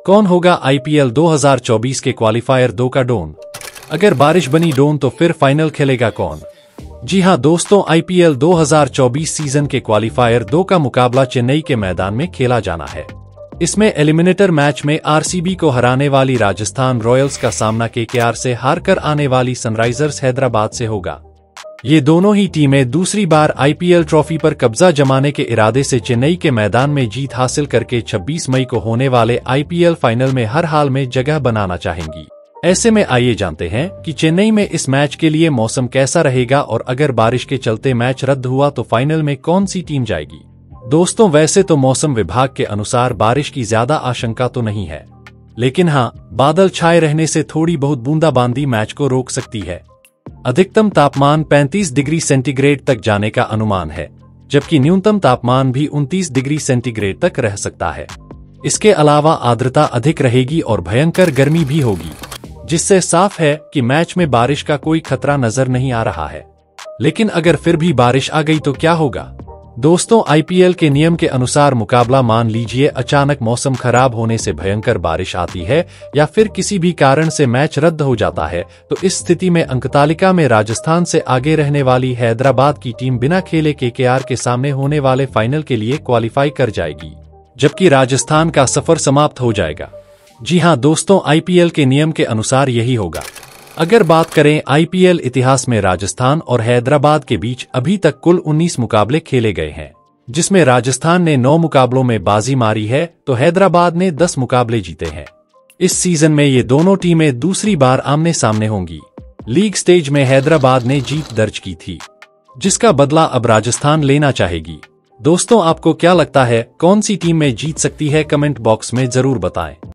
कौन होगा आईपीएल 2024 के क्वालिफायर 2 का डॉन? अगर बारिश बनी डॉन तो फिर फाइनल खेलेगा कौन? जी हां दोस्तों, आईपीएल 2024 सीजन के क्वालिफायर 2 का मुकाबला चेन्नई के मैदान में खेला जाना है। इसमें एलिमिनेटर मैच में आरसीबी को हराने वाली राजस्थान रॉयल्स का सामना केकेआर से हारकर आने वाली सनराइजर्स हैदराबाद से होगा। ये दोनों ही टीमें दूसरी बार आईपीएल ट्रॉफी पर कब्जा जमाने के इरादे से चेन्नई के मैदान में जीत हासिल करके 26 मई को होने वाले आईपीएल फाइनल में हर हाल में जगह बनाना चाहेंगी। ऐसे में आइए जानते हैं कि चेन्नई में इस मैच के लिए मौसम कैसा रहेगा और अगर बारिश के चलते मैच रद्द हुआ तो फाइनल में कौन सी टीम जाएगी। दोस्तों, वैसे तो मौसम विभाग के अनुसार बारिश की ज्यादा आशंका तो नहीं है, लेकिन हाँ, बादल छाए रहने से थोड़ी बहुत बूंदाबांदी मैच को रोक सकती है। अधिकतम तापमान 35 डिग्री सेंटीग्रेड तक जाने का अनुमान है, जबकि न्यूनतम तापमान भी 29 डिग्री सेंटीग्रेड तक रह सकता है। इसके अलावा आर्द्रता अधिक रहेगी और भयंकर गर्मी भी होगी, जिससे साफ है कि मैच में बारिश का कोई खतरा नजर नहीं आ रहा है। लेकिन अगर फिर भी बारिश आ गई तो क्या होगा? दोस्तों, आईपीएल के नियम के अनुसार मुकाबला मान लीजिए अचानक मौसम खराब होने से भयंकर बारिश आती है या फिर किसी भी कारण से मैच रद्द हो जाता है, तो इस स्थिति में अंकतालिका में राजस्थान से आगे रहने वाली हैदराबाद की टीम बिना खेले केकेआर के सामने होने वाले फाइनल के लिए क्वालिफाई कर जाएगी, जबकि राजस्थान का सफर समाप्त हो जाएगा। जी हां दोस्तों, आईपीएल के नियम के अनुसार यही होगा। अगर बात करें आईपीएल इतिहास में, राजस्थान और हैदराबाद के बीच अभी तक कुल 19 मुकाबले खेले गए हैं, जिसमें राजस्थान ने 9 मुकाबलों में बाजी मारी है तो हैदराबाद ने 10 मुकाबले जीते हैं। इस सीजन में ये दोनों टीमें दूसरी बार आमने सामने होंगी। लीग स्टेज में हैदराबाद ने जीत दर्ज की थी, जिसका बदला अब राजस्थान लेना चाहेगी। दोस्तों, आपको क्या लगता है कौन सी टीम में जीत सकती है? कमेंट बॉक्स में जरूर बताएं।